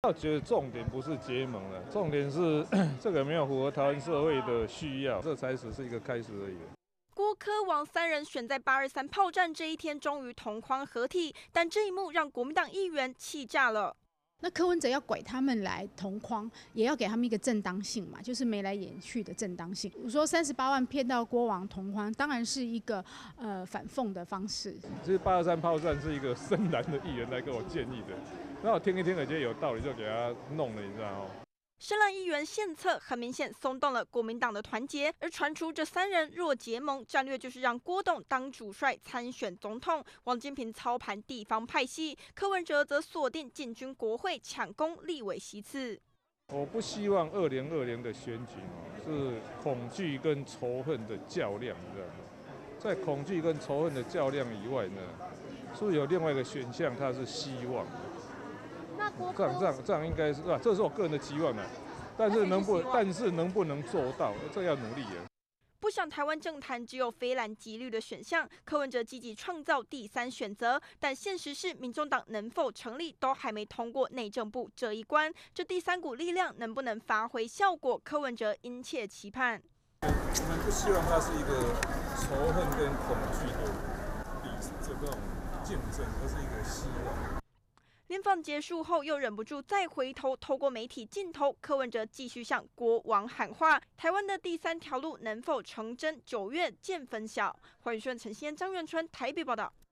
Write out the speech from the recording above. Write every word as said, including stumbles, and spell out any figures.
我觉得重点不是结盟了，重点是这个没有符合台湾社会的需要，这才只是一个开始而已。 郭柯王三人选在八二三炮战这一天终于同框合体，但这一幕让国民党议员气炸了。 那柯文哲要拐他们来同框，也要给他们一个正当性嘛，就是眉来眼去的正当性。我说三十八万骗到郭王同框，当然是一个呃反讽的方式。 其实八二三炮战是一个深蓝的议员来跟我建议的，那我听一听，我觉得有道理，就给他弄了，你知道吗？ 深蓝议员献策，很明显松动了国民党的团结，而传出这三人若结盟，战略就是让郭董当主帅参选总统，王金平操盘地方派系，柯文哲则锁定进军国会抢攻立委席次。 我不希望二零二零的选举是恐惧跟仇恨的较量，你知道吗？在恐惧跟仇恨的较量以外呢，是不是有另外一个选项，它是希望？ 那郭这样这样这样应该是啊，这是我个人的期望啊。但是能不但是能不能做到，这要努力啊。 不想台湾政坛只有非蓝即绿的选项，柯文哲积极创造第三选择，但现实是民众党能否成立都还没通过内政部这一关，这第三股力量能不能发挥效果，柯文哲殷切期盼。 我们不希望它是一个仇恨跟恐惧的比这种竞争，而是一个希望。 联访结束后，又忍不住再回头，透过媒体镜头，柯文哲继续向国王喊话：台湾的第三条路能否成真？九月见分晓。黄宇轩、陈先、张元春台北报道。